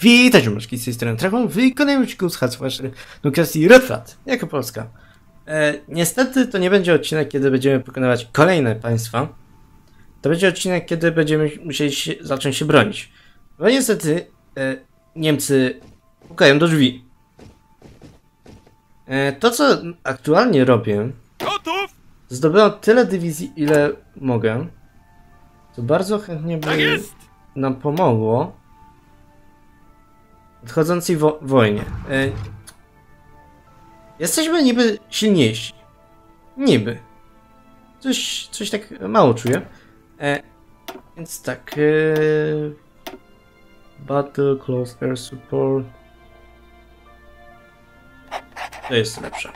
Witajcie maszki z tej strony Trachon w kolejnym odcinku z Hardware do kwestii Red Flag jako Polska. Niestety to nie będzie odcinek, kiedy będziemy pokonywać kolejne państwa. To będzie odcinek, kiedy będziemy musieli zacząć się bronić. Bo niestety Niemcy pukają do drzwi. To co aktualnie robię, zdobyłem tyle dywizji, ile mogę. To bardzo chętnie by nam pomogło w nadchodzącej wojnie. Jesteśmy niby silniejsi. Niby. Coś tak mało czuję. Więc tak. Battle, Close Air Support. To jest lepsze.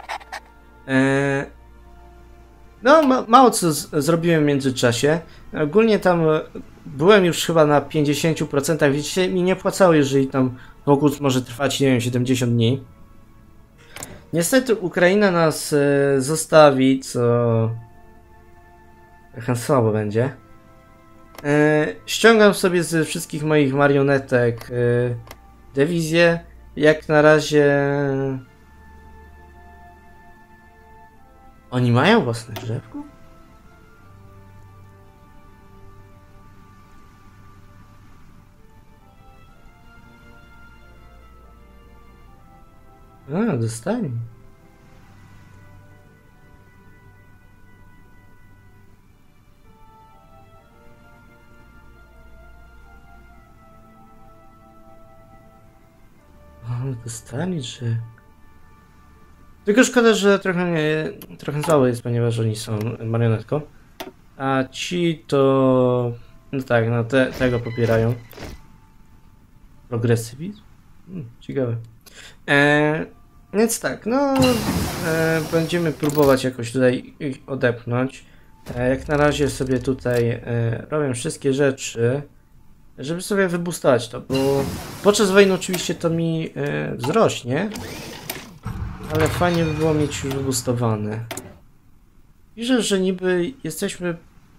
No, mało co zrobiłem w międzyczasie. Ogólnie tam byłem już chyba na 50%. Widzicie, mi nie opłacało, jeżeli tam pokój może trwać, nie wiem, 70 dni. Niestety Ukraina nas zostawi, co trochę słabo będzie. Ściągam sobie ze wszystkich moich marionetek dywizję. Jak na razie... Oni mają własne drzewko? A, dostali. O, dostali, że... Tylko szkoda, że trochę słabo jest, ponieważ oni są marionetką. A ci to... No tak, no tego popierają. Progresywizm? Ciekawe. Więc tak, no... będziemy próbować jakoś tutaj ich odepchnąć. Jak na razie sobie tutaj robię wszystkie rzeczy, żeby sobie wyboostować to, bo podczas wojny oczywiście to mi wzrośnie. Ale fajnie by było mieć już wyboostowane. Piszę, że niby jesteśmy...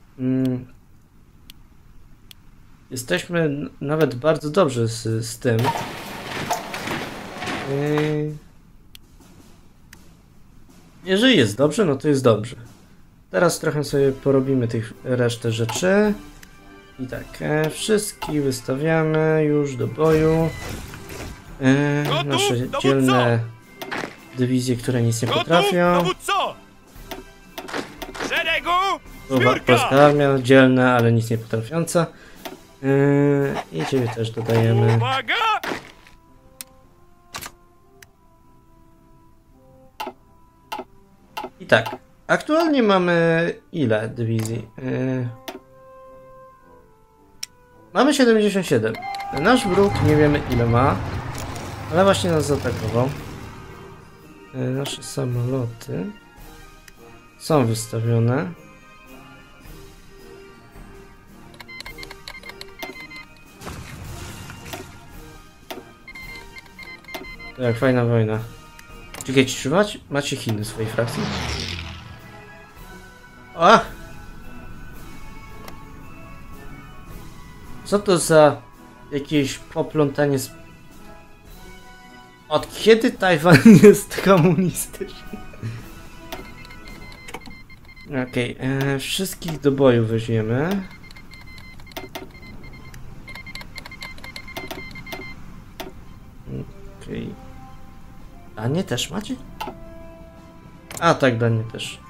jesteśmy nawet bardzo dobrze z tym. Jeżeli jest dobrze, no to jest dobrze. Teraz trochę sobie porobimy tych resztę rzeczy. I tak, wszystkich wystawiamy już do boju. Nasze dzielne dywizje, które nic nie potrafią. Polska armia, dzielna, ale nic nie potrafiąca. I ciebie też dodajemy. I tak, aktualnie mamy ile dywizji? Mamy 77. Nasz wróg nie wiemy ile ma, ale właśnie nas zaatakował. Nasze samoloty są wystawione. Tak, fajna wojna. Czekajcie, czy macie Chiny w swojej frakcji? A! Co to za jakieś poplątanie z... Od kiedy Tajwan jest komunistyczny? Okej, wszystkich do boju weźmiemy. Okej. Danie też macie? A tak, Danie też.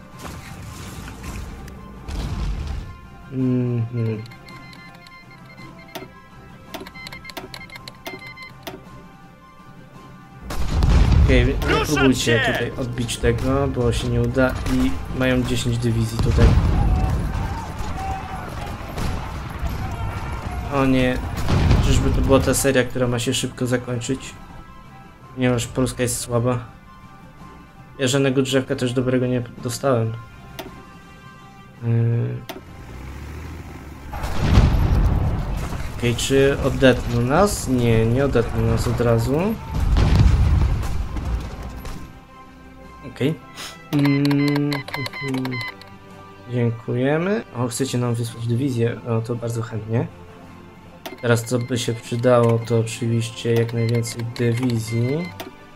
Okej, nie próbujcie tutaj odbić tego, bo się nie uda i mają 10 dywizji tutaj. O nie, czyżby to była ta seria, która ma się szybko zakończyć? Ponieważ Polska jest słaba. Ja żadnego drzewka też dobrego nie dostałem. Okej, czy odetną nas? Nie, nie odetną nas od razu. Okej. Dziękujemy. O, chcecie nam wysłać dywizję? O, to bardzo chętnie. Teraz co by się przydało, to oczywiście jak najwięcej dywizji.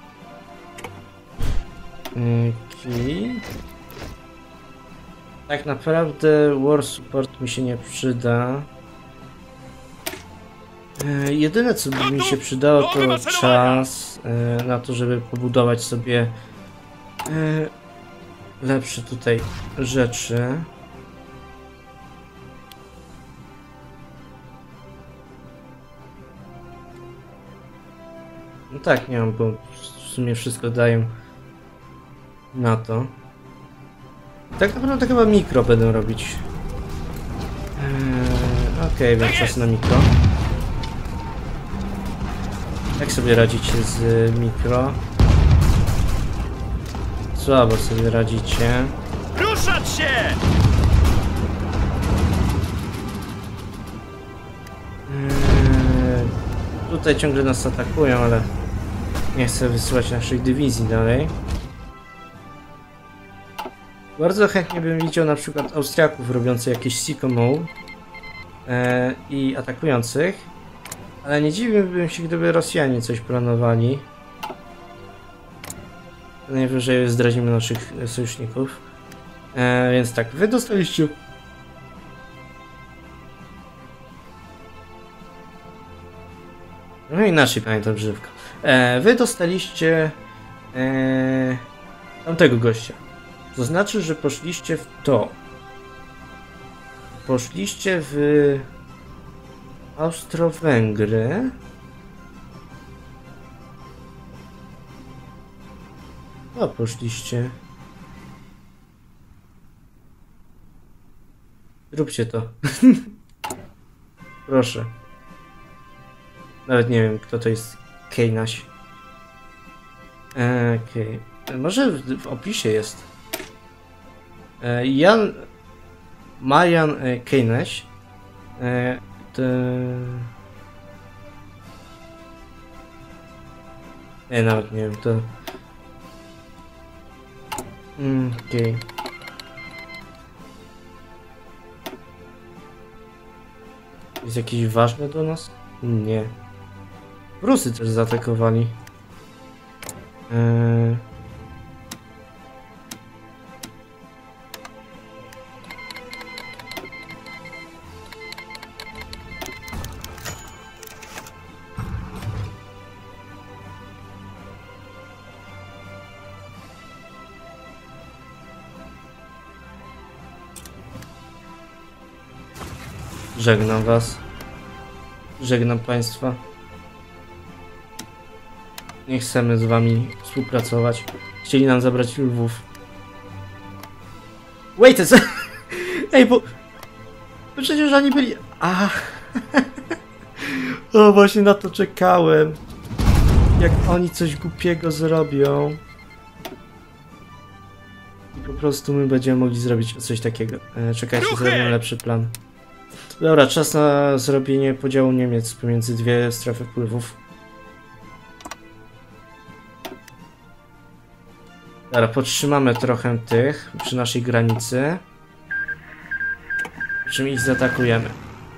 Tak naprawdę War Support mi się nie przyda. Jedyne co by mi się przydało to czas na to, żeby pobudować sobie lepsze tutaj rzeczy. No tak, nie mam, bo w sumie wszystko dają na to. Tak naprawdę chyba mikro będę robić. Okej, więc czas na mikro. Jak sobie radzicie z mikro? Słabo sobie radzicie. Ruszać się! Tutaj ciągle nas atakują, ale nie chcę wysyłać naszych dywizji dalej. Bardzo chętnie bym widział na przykład Austriaków robiących jakieś Sycamore i atakujących, ale nie dziwiłbym się, gdyby Rosjanie coś planowali. Najwyżej zdradzimy naszych sojuszników. Więc tak, wy dostaliście... No i nasi, pamiętam, grzywka. Wy dostaliście tamtego gościa. To znaczy, że poszliście w to. Poszliście w Austro-Węgry. O, poszliście. Zróbcie to. Proszę. Nawet nie wiem, kto to jest Kejnaś. Okej. Może w opisie jest. Marian Kejnaś. Nie, nawet nie wiem, to... Okej. Jest jakiś ważny do nas? Nie. Rusy też zaatakowali. Żegnam was. Żegnam państwa. Nie chcemy z wami współpracować. Chcieli nam zabrać Lwów. Wait, co? Ej, bo przecież oni byli... O, właśnie na to czekałem. Jak oni coś głupiego zrobią. I po prostu my będziemy mogli zrobić coś takiego. Czekajcie, zrobię lepszy plan. Dobra, czas na zrobienie podziału Niemiec pomiędzy dwie strefy wpływów. Dobra, podtrzymamy trochę tych przy naszej granicy. Po czym ich zaatakujemy.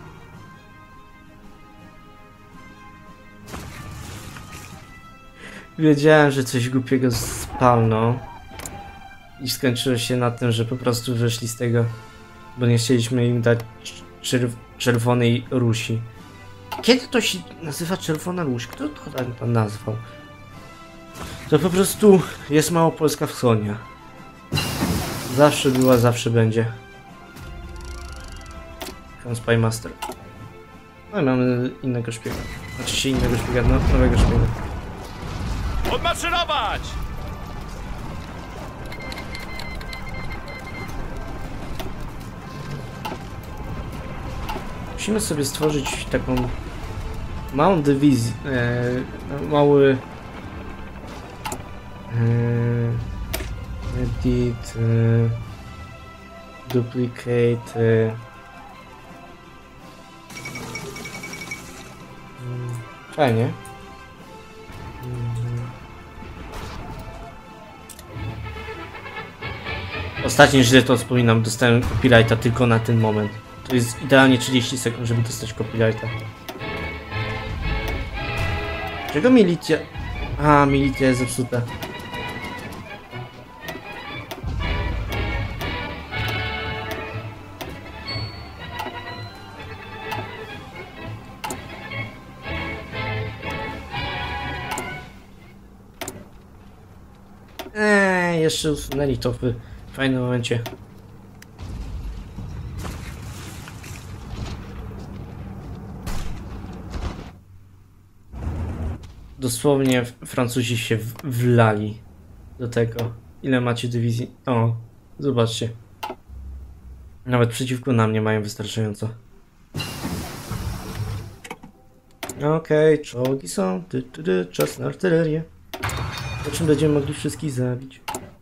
Wiedziałem, że coś głupiego spalną. I skończyło się na tym, że po prostu wyszli z tego, bo nie chcieliśmy im dać Czerwonej Rusi. Kiedy to się nazywa Czerwona Ruś? Kto to tam nazwał? To po prostu jest Małopolska Wschodnia. Zawsze była, zawsze będzie. Spy Master. No i mamy innego szpiega. Znaczy się innego szpiega, nowego szpiega. Odmarszyrować! Musimy sobie stworzyć taką małą dywizję, mały edit, duplicate, fajnie. Ostatnio źle to wspominam, dostałem copyrighta tylko na ten moment. To jest idealnie 30 sekund, żeby dostać copyrighta. Czego milicja? A, milicja jest zepsuta. Jeszcze usunęli to w fajnym momencie. Dosłownie Francuzi się wlali do tego. Ile macie dywizji? O, zobaczcie. Nawet przeciwko nam nie mają wystarczająco. Okej, czołgi są. Czas na artylerię. Po czym będziemy mogli wszystkich zabić.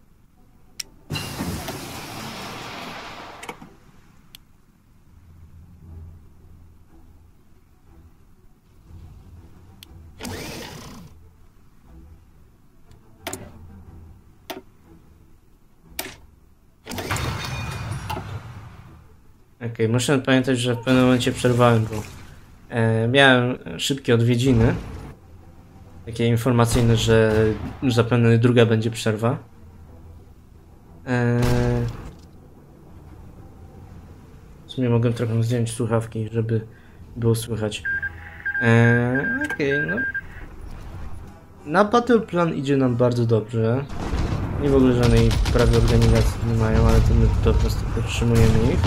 Okej, muszę pamiętać, że w pewnym momencie przerwałem, bo miałem szybkie odwiedziny. Takie informacyjne, że zapewne druga będzie przerwa. W sumie mogę trochę zdjąć słuchawki, żeby było słychać. Okej, no. Na Battle Plan idzie nam bardzo dobrze. Nie w ogóle żadnej prawie organizacji nie mają, ale to my po prostu podtrzymujemy ich.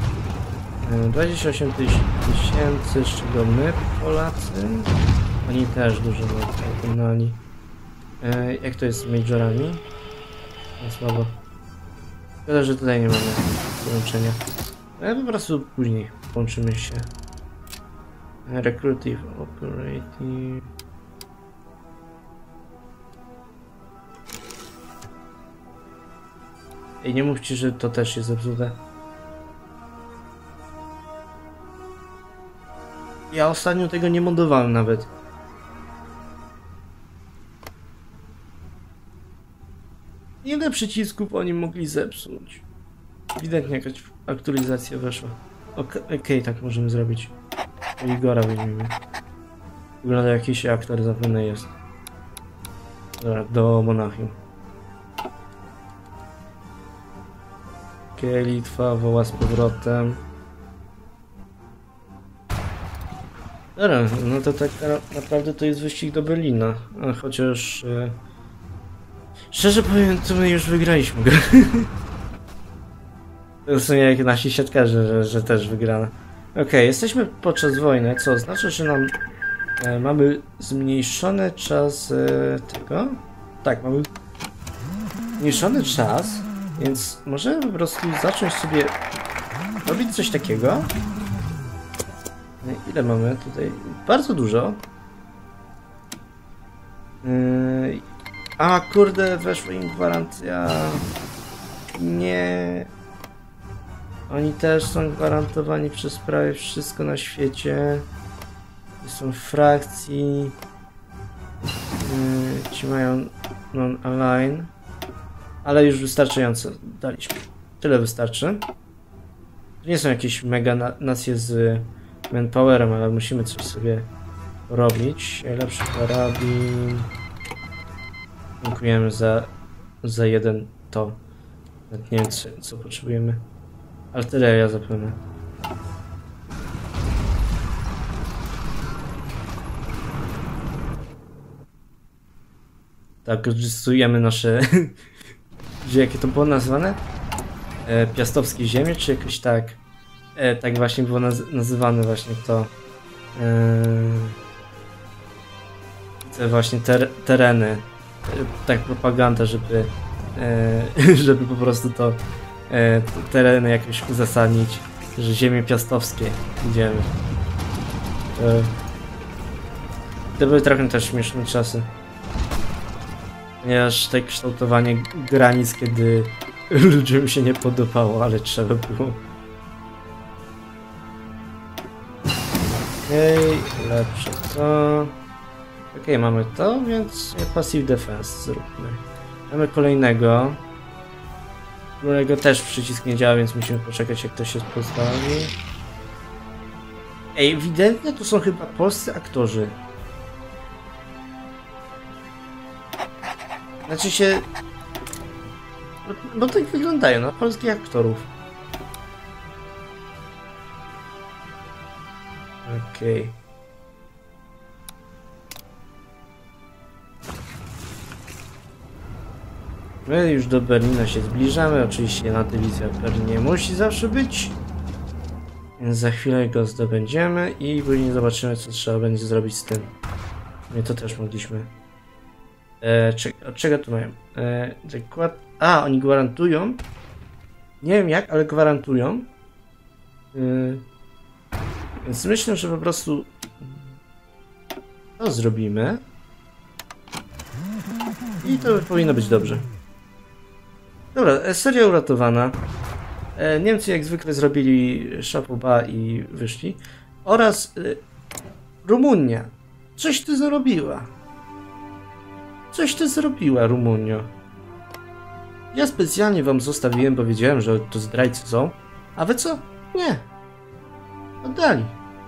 28 tysięcy, z czego my, Polacy. Oni też dużo wykonali. Jak to jest z majorami? No słabo. Szkoda, że tutaj nie mamy połączenia. Ale po prostu później połączymy się. Recruitive Operative. Ej, nie mówcie, że to też jest zepsute. Ja ostatnio tego nie modowałem nawet. Ile przycisków oni mogli zepsuć? Ewidentnie jakaś aktualizacja weszła. Okej, tak możemy zrobić. Igora weźmiemy. Wygląda jakiś aktor zapewne jest. Dobra, do Monachium. Okej, Litwa woła z powrotem. Dobra, no to tak naprawdę to jest wyścig do Berlina. Chociaż... szczerze powiem, to my już wygraliśmy grę. To w sumie jak nasi siatkarze, że też wygrano. Okej, jesteśmy podczas wojny, co oznacza, że nam mamy zmniejszony czas tego. Tak, mamy zmniejszony czas, więc możemy po prostu zacząć sobie robić coś takiego. Ile mamy tutaj? Bardzo dużo. A kurde, weszła im gwarancja. Nie. Oni też są gwarantowani przez prawie wszystko na świecie. Są w frakcji. Ci mają non-align. Ale już wystarczająco daliśmy. Tyle wystarczy. To nie są jakieś mega nacje z manpowerem, ale musimy coś sobie robić. Lepszy karabin. Dziękujemy za jeden to. Nawet nie wiem co potrzebujemy. Artyleria zapewne. Tak, korzystujemy nasze... jakie to było nazwane? Piastowskie ziemie, czy jakoś tak? Tak właśnie było nazywane właśnie to. Te właśnie tereny. Tak propaganda, żeby żeby po prostu to tereny jakoś uzasadnić, że ziemie piastowskie idziemy. To były trochę też śmieszne czasy. Ponieważ te kształtowanie granic, kiedy ludziom się nie podobało, ale trzeba było. Okej, lepsze to. Okej, mamy to, więc passive defense zróbmy. Mamy kolejnego. Którego też przycisk nie działa, więc musimy poczekać, jak to się postawi. Ej, ewidentnie to są chyba polscy aktorzy. Znaczy się... Bo tak wyglądają na polskich aktorów. Okej. My już do Berlina się zbliżamy. Oczywiście na dywizja w Berlinie musi zawsze być. Więc za chwilę go zdobędziemy i później zobaczymy, co trzeba będzie zrobić z tym. My to też mogliśmy. Od czego tu mają? A, oni gwarantują. Nie wiem jak, ale gwarantują. Więc myślę, że po prostu to zrobimy. I to powinno być dobrze. Dobra, seria uratowana. Niemcy jak zwykle zrobili szapoba i wyszli. Oraz Rumunia. Coś ty zrobiła. Coś ty zrobiła, Rumunio. Ja specjalnie wam zostawiłem, bo wiedziałem, że to zdrajcy są. A wy co? Nie. Oddali.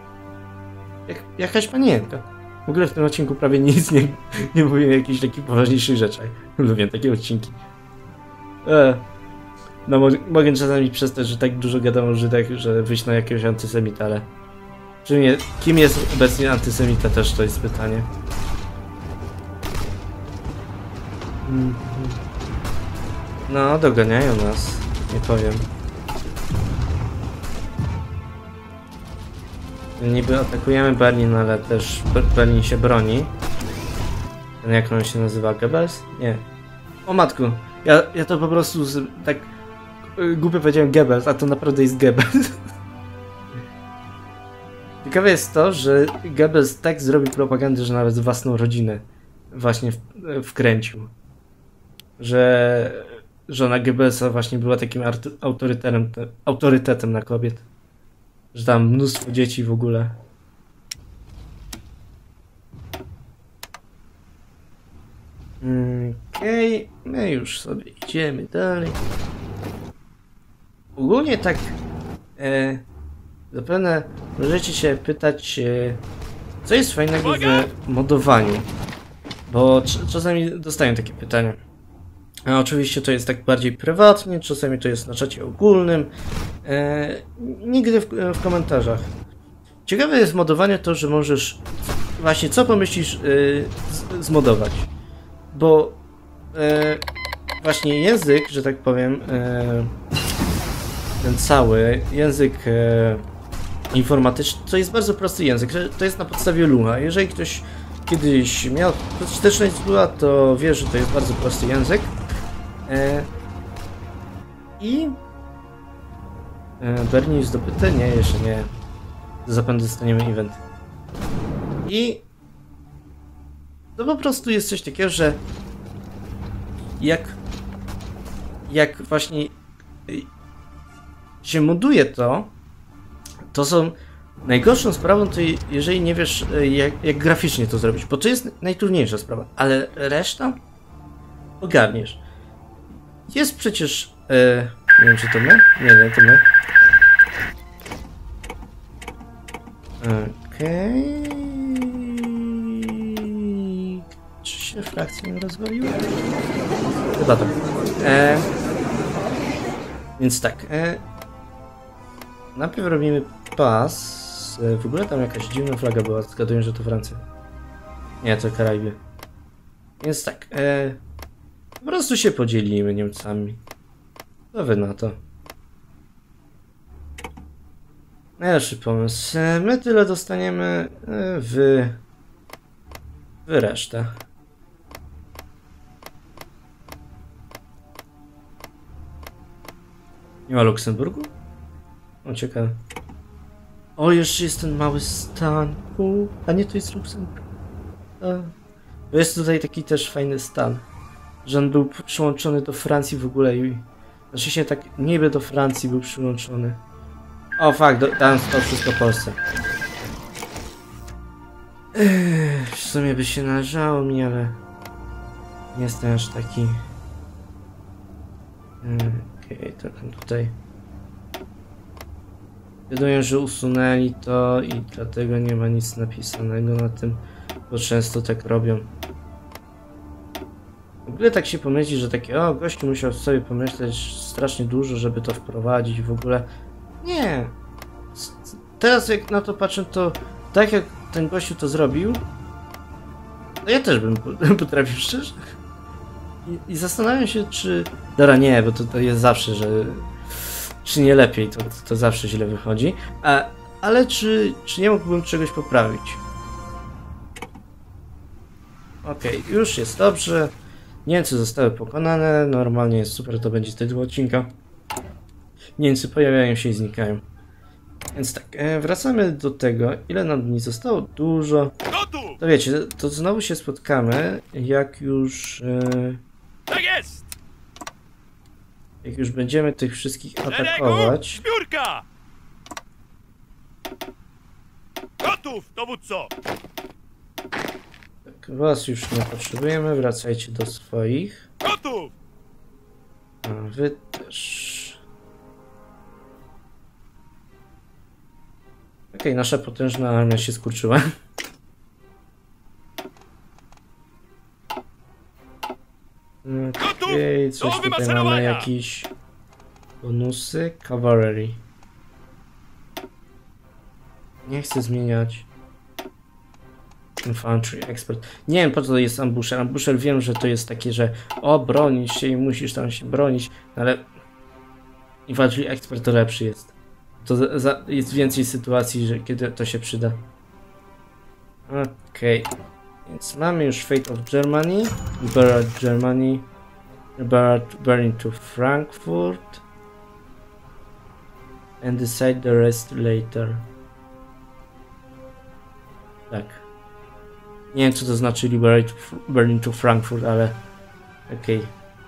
Jakaś panienka. W ogóle w tym odcinku prawie nic nie mówiłem o jakichś takich poważniejszych rzeczach. Lubię takie odcinki. No mogę czasami przestać, że tak dużo gadam o Żydach, że wyjść na jakiegoś antysemita, ale... Kim jest obecnie antysemita też to jest pytanie. No, doganiają nas. Nie powiem. Niby atakujemy Berlin, ale też Berlin się broni. Ten jak on się nazywa? Goebbels? Nie. O matku, ja to po prostu tak głupio powiedziałem Goebbels, a to naprawdę jest Goebbels. Ciekawe jest to, że Goebbels tak zrobił propagandę, że nawet własną rodzinę właśnie wkręcił. Że żona Goebbelsa właśnie była takim autorytetem na kobiet. Że tam mnóstwo dzieci w ogóle. Okej, my już sobie idziemy dalej. Ogólnie tak zapewne możecie się pytać, co jest fajnego w modowaniu. Bo czasami dostaję takie pytania. A oczywiście to jest tak bardziej prywatnie, czasami to jest na czacie ogólnym. Nigdy w komentarzach. Ciekawe jest modowanie to, że możesz właśnie co pomyślisz zmodować. Bo właśnie język, że tak powiem, ten cały język informatyczny, to jest bardzo prosty język. To jest na podstawie Lua. Jeżeli ktoś kiedyś miał styczność z Lua, to wie, że to jest bardzo prosty język. I Berlin zdobyty? Nie, jeszcze nie. Zapewne dostaniemy event. I to po prostu jest coś takiego, że jak właśnie się moduje to są najgorszą sprawą, to jeżeli nie wiesz jak graficznie to zrobić, bo to jest najtrudniejsza sprawa, ale reszta ogarniesz. Jest przecież... nie wiem, czy to my? Nie, to my. Okej. Czy się frakcja nie rozwaliła? Chyba tak. Więc tak. Najpierw robimy pas. W ogóle tam jakaś dziwna flaga była. Zgaduję, że to Francja. Nie, to Karaiby. Więc tak. Po prostu się podzielimy Niemcami. Co wy na to? Najlepszy pomysł. My tyle dostaniemy w resztę. Nie ma Luksemburgu? O, ciekawe. O, jeszcze jest ten mały stan. A nie, to jest Luksemburg. Bo jest tutaj taki też fajny stan. Że on był przyłączony do Francji w ogóle i... Znaczy się tak niby do Francji był przyłączony. O fuck, dałem to wszystko Polsce. W sumie by się należało mi, ale... Nie jestem aż taki... Okej, to tutaj... Wiadomo, że usunęli to i dlatego nie ma nic napisanego na tym, bo często tak robią. ogóle tak się pomyśli, że takie, o, gościu musiał sobie pomyśleć strasznie dużo, żeby to wprowadzić w ogóle. Nie. Teraz jak na to patrzę, to tak jak ten gościu to zrobił, to ja też bym potrafił szczerze. I zastanawiam się, czy... Dobra, nie, bo to jest zawsze, że... Czy nie lepiej, to zawsze źle wychodzi. Ale czy nie mógłbym czegoś poprawić? Okej, już jest dobrze. Niemcy zostały pokonane. Normalnie jest super, to będzie tytuł odcinka. Niemcy pojawiają się i znikają. Więc tak, wracamy do tego, ile nam dni zostało. Dużo. To wiecie, to znowu się spotkamy, jak już... Tak jest! Jak już będziemy tych wszystkich atakować. Zbiórka! Gotów, dowódco! Tak, was już nie potrzebujemy, wracajcie do swoich. Gotów! A wy też. Okej, nasza potężna armia się skurczyła. Okej, coś tutaj mamy, jakieś bonusy. Cavalry. Nie chcę zmieniać. Infantry Expert. Nie wiem, po co to jest ambusher. Ambusher wiem, że to jest takie, że o, bronisz się i musisz tam się bronić, ale Infantry Expert to lepszy jest. To jest więcej sytuacji, że kiedy to się przyda. Okej. Więc mamy już Fate of Germany. Liberate Germany. Liberate Berlin to Frankfurt. And decide the rest later. Tak. Nie wiem, co to znaczy Liberate Berlin to Frankfurt, ale okej.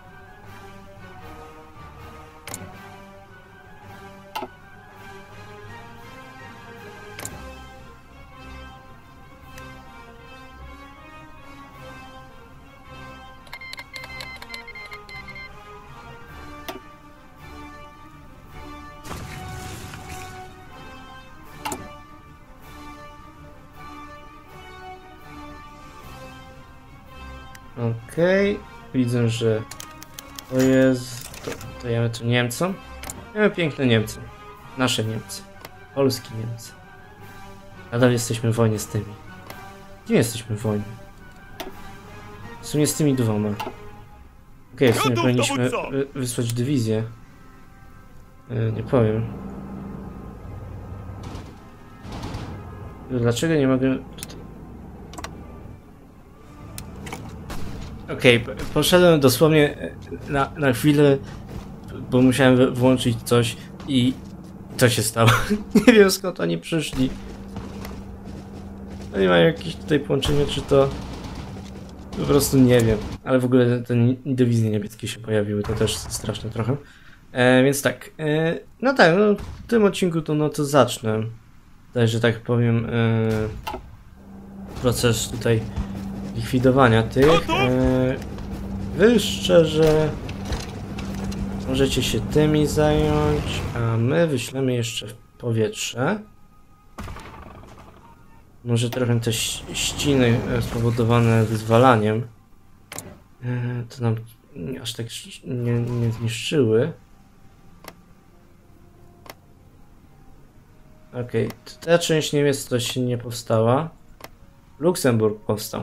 Okej, widzę, że to jest... To dajemy to Niemcom. Mamy piękne Niemcy. Nasze Niemcy. Polskie Niemcy. Nadal jesteśmy w wojnie z tymi. Gdzie jesteśmy w wojnie? W sumie z tymi dwoma. Okej, w sumie powinniśmy wysłać dywizję. Nie powiem. Dlaczego nie mogę... Okej, poszedłem dosłownie na chwilę, bo musiałem włączyć coś i co się stało. Nie wiem, skąd oni przyszli. Oni mają jakieś tutaj połączenie, czy to... Po prostu nie wiem. Ale w ogóle te dywizje niebieskie się pojawiły, to też straszne trochę. Więc tak, no tak, no, w tym odcinku to zacznę. Tutaj, że tak powiem, proces tutaj likwidowania tych. Wy szczerze możecie się tymi zająć, a my wyślemy jeszcze w powietrze. Może trochę te ściny spowodowane wyzwalaniem to nam aż tak nie zniszczyły. Okej, ta część Niemiec to się nie powstała. Luksemburg powstał.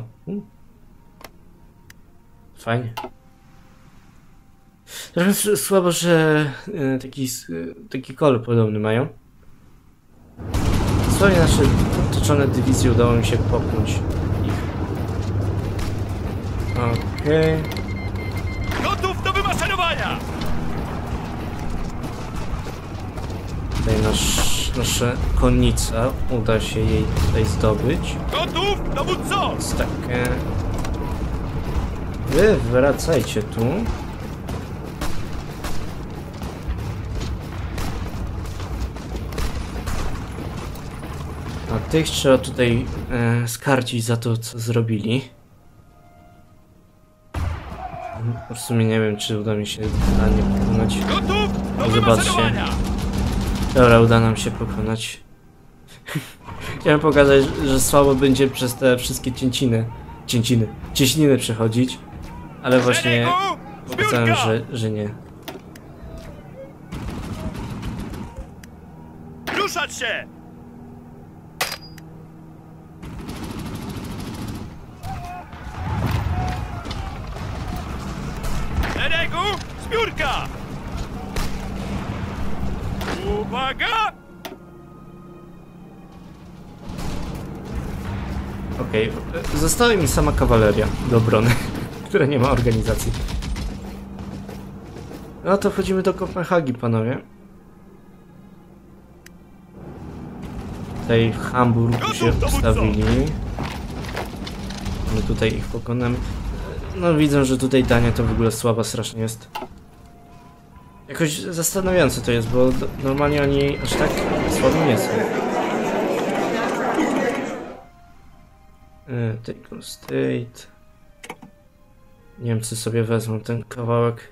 Fajnie. Trochę słabo, że taki kolor podobny mają. Dosłownie nasze otoczone dywizje udało mi się popchnąć ich. Okej. Gotów do wymaszerowania! Tutaj nasza konnica uda się jej tutaj zdobyć. Gotów, dowódco! Więc tak. Wy wracajcie tu. A tych trzeba tutaj skarcić za to, co zrobili. W sumie nie wiem, czy uda mi się totalnie pokonać. Gotów do Zobaczcie. wymaszerowania! Dobra, uda nam się pokonać. Chciałem pokazać, że słabo będzie przez te wszystkie cieśniny przechodzić. Ale właśnie Szeregu! pokazałem, Zbiórka! że nie. Ruszać się! Szeregu! Zbiórka! Uwaga! Okej, została mi sama kawaleria do obrony, która nie ma organizacji. No to wchodzimy do Kopenhagi, panowie. Tutaj w Hamburgu się ustawili. My tutaj ich pokonamy. No widzę, że tutaj Dania to w ogóle słaba strasznie jest. Jakoś zastanawiające to jest, bo normalnie oni aż tak słabi nie są. Take on state. Niemcy sobie wezmą ten kawałek.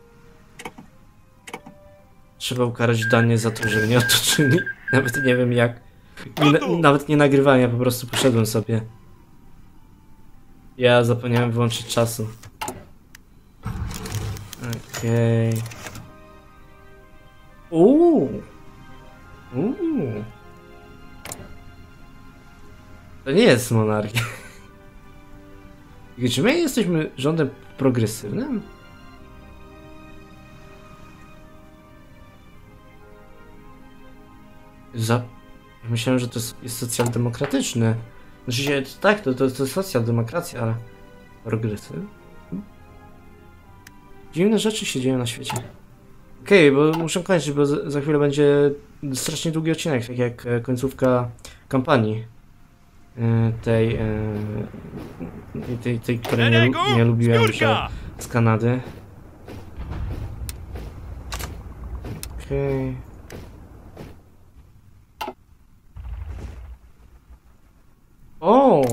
Trzeba ukarać Danię za to, że mnie otoczyli. Nawet nie wiem jak. Nawet nie nagrywałem, ja po prostu poszedłem sobie. Ja zapomniałem wyłączyć czasu. Okej. To nie jest monarchia. Czy my jesteśmy rządem progresywnym? Myślałem, że to jest socjaldemokratyczne. Znaczy, tak, to jest socjaldemokracja, ale progresywny? Dziwne rzeczy się dzieją na świecie. Okej, bo muszę kończyć, bo za chwilę będzie strasznie długi odcinek, tak jak końcówka kampanii. Tej której nie lubiłem że z Kanady. Okej. O!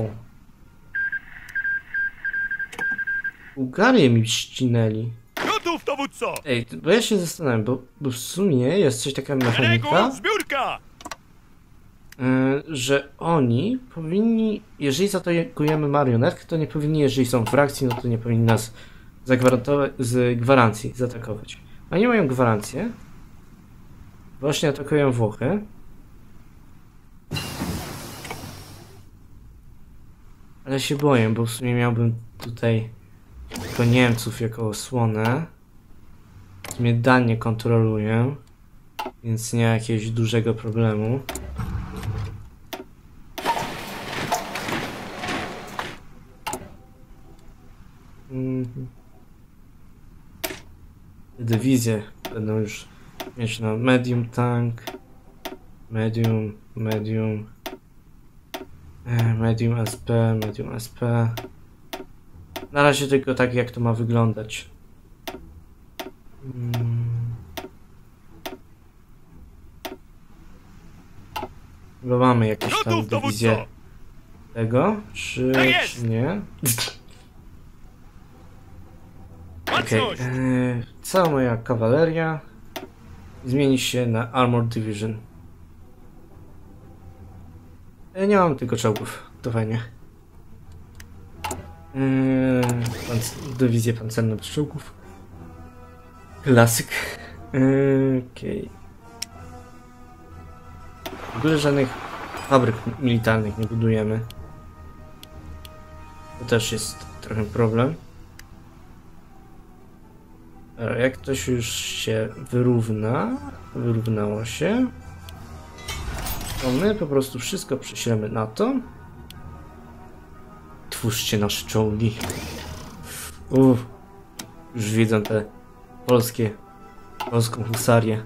Bułgarię mi ścinęli. Gotów, dowódco! Ej, bo ja się zastanawiam, bo w sumie jest coś takiego mechanika, Szeregu! Zbiórka! że oni powinni, jeżeli zaatakujemy marionetkę, to nie powinni, jeżeli są w frakcji, no to nie powinni nas zagwarantować, z gwarancji zaatakować. Oni mają gwarancję. Właśnie atakują Włochy. Ale się boję, bo w sumie miałbym tutaj tylko Niemców jako osłonę. W sumie Danię kontroluję, więc nie ma jakiegoś dużego problemu. Dywizje będą już mieć na medium tank, medium SP. Na razie tylko tak jak to ma wyglądać. Chyba mamy jakieś tam dywizje tego, czy nie? Okej, cała moja kawaleria zmieni się na Armored Division. Nie mam tylko czołgów, to fajnie. Dywizje pancerne bez czołgów. Klasyk. Okej. W ogóle żadnych fabryk militarnych nie budujemy. To też jest trochę problem. Jak ktoś już się wyrównało się, to my po prostu wszystko prześlemy na to. Twórzcie nasze czołgi. Już widzę te polską husarię.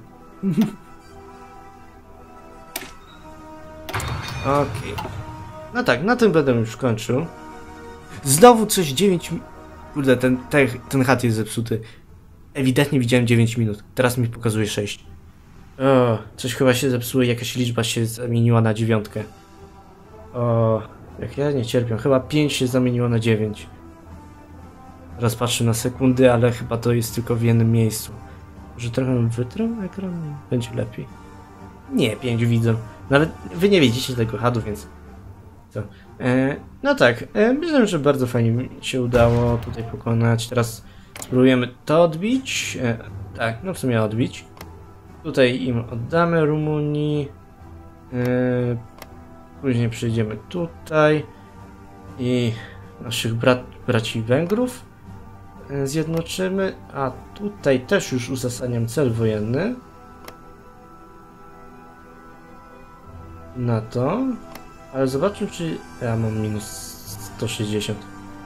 Okej. No tak, na tym będę już kończył. Znowu coś 9 minut. Kurde, ten chat jest zepsuty. Ewidentnie widziałem 9 minut. Teraz mi pokazuje 6. O, coś chyba się zepsuło, jakaś liczba się zamieniła na 9. O, jak ja nie cierpię. Chyba 5 się zamieniło na 9. Teraz patrzę na sekundy, ale chyba to jest tylko w jednym miejscu. Może trochę wytrę ekran? Będzie lepiej. Nie, 5 widzę. Nawet wy nie widzicie tego hadu, więc... Co? No tak, myślę, że bardzo fajnie mi się udało tutaj pokonać. Teraz spróbujemy to odbić. Tak, no w sumie odbić. Tutaj im oddamy Rumunii. Później przejdziemy tutaj i naszych braci Węgrów zjednoczymy, a tutaj też już uzasadniam cel wojenny na to, ale zobaczmy, czy ja mam minus 160.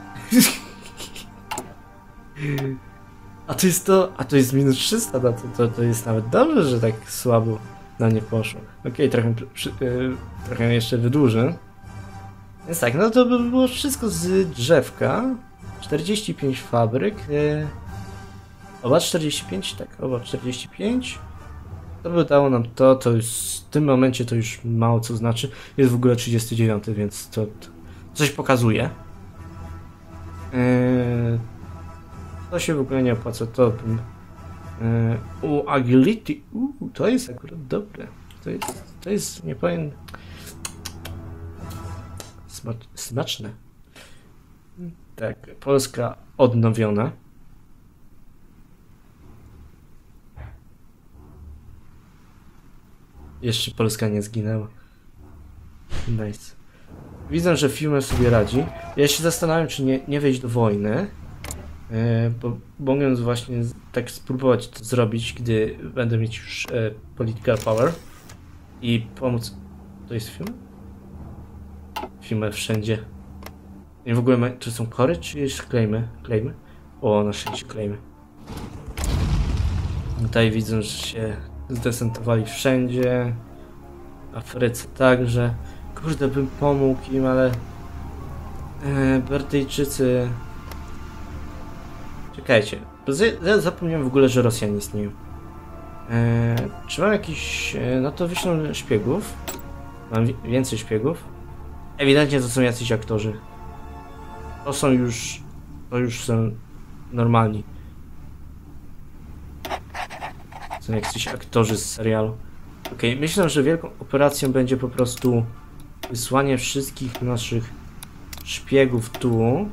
A to jest minus 300, no to jest nawet dobrze, że tak słabo na nie poszło. Okej, trochę jeszcze wydłużę. Więc tak, no to by było wszystko z drzewka. 45 fabryk. Oba 45? Tak, oba 45. To by dało nam to już w tym momencie to już mało co znaczy. Jest w ogóle 39, więc to coś pokazuje. To się w ogóle nie opłaca, to bym... agility, to jest akurat dobre. To jest, nie powiem... Smaczne. Tak, Polska odnowiona. Jeszcze Polska nie zginęła. Nice. Widzę, że film sobie radzi. Ja się zastanawiam, czy nie wejść do wojny. Bo mogę właśnie tak spróbować to zrobić, gdy będę mieć już political power i pomóc. To jest film? Filmy wszędzie. I w ogóle czy są kory, czy jest claimy? Claimy? O, na szczęście claimy. Tutaj widzę, że się zdesantowali wszędzie. Afryce także. Kurde, bym pomógł im, ale Brytyjczycy... Czekajcie, ja zapomniałem w ogóle, że Rosjanie istnieją. Czy mam jakiś... no to wyślę szpiegów. Mam więcej szpiegów. Ewidentnie to są jacyś aktorzy. To już są normalni. Są jacyś aktorzy z serialu. Okej, myślę, że wielką operacją będzie po prostu wysłanie wszystkich naszych szpiegów tu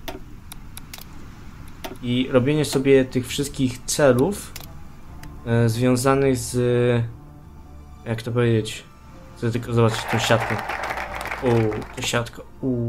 i robienie sobie tych wszystkich celów związanych z... jak to powiedzieć? Chcę tylko zobaczyć tą siatkę. To siatka.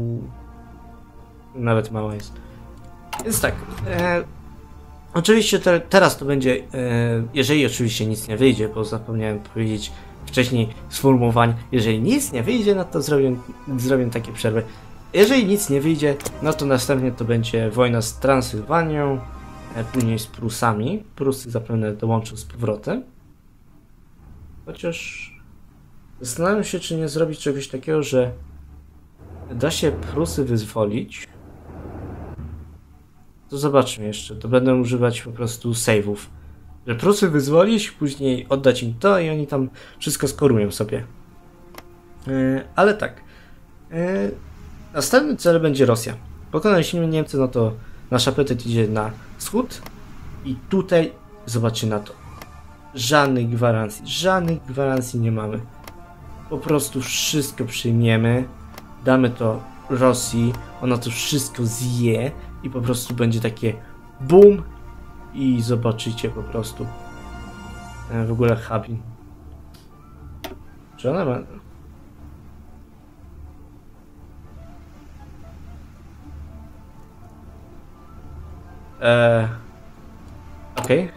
Nawet mała jest. Więc tak. Oczywiście teraz to będzie, jeżeli oczywiście nic nie wyjdzie, bo zapomniałem powiedzieć wcześniej sformułowań, jeżeli nic nie wyjdzie, no to zrobię takie przerwy. Jeżeli nic nie wyjdzie, no to następnie to będzie wojna z Transylwanią, później z Prusami. Prusy zapewne dołączą z powrotem. Chociaż zastanawiam się, czy nie zrobić czegoś takiego, że da się Prusy wyzwolić. To zobaczmy jeszcze, to będę używać po prostu save'ów. Że Prusy wyzwolić, później oddać im to i oni tam wszystko skorują sobie. Ale tak. Następny cel będzie Rosja. Pokonaliśmy Niemcy, no to nasz apetyt idzie na wschód. I tutaj zobaczcie na to. Żadnych gwarancji nie mamy. Po prostu wszystko przyjmiemy. Damy to Rosji, ona to wszystko zje i po prostu będzie takie BUM i zobaczycie po prostu. W ogóle Habin. Czy ona ma... Okej.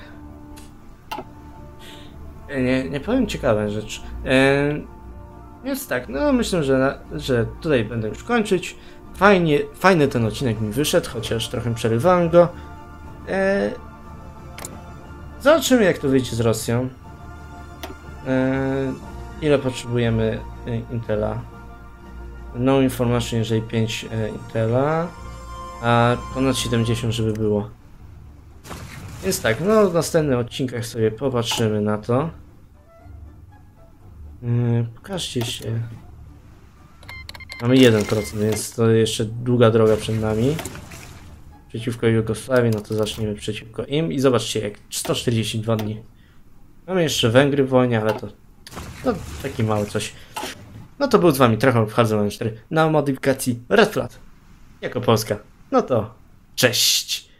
Nie powiem ciekawa rzecz. Więc tak, no myślę, że tutaj będę już kończyć. Fajny ten odcinek mi wyszedł, chociaż trochę przerywałem go. Zobaczymy, jak to wyjdzie z Rosją. Ile potrzebujemy Intela? No information, jeżeli 5 Intela, a ponad 70, żeby było. Więc tak, no w następnych odcinkach sobie popatrzymy na to. Pokażcie się. Mamy 1%, więc to jeszcze długa droga przed nami. Przeciwko Jugosławii, no to zaczniemy przeciwko im i zobaczcie, jak 142 dni. Mamy jeszcze Węgry w wojnie, ale to taki mały coś. No to był z wami Trochę Hardzoman 4 na modyfikacji Red Flag jako Polska. No to cześć!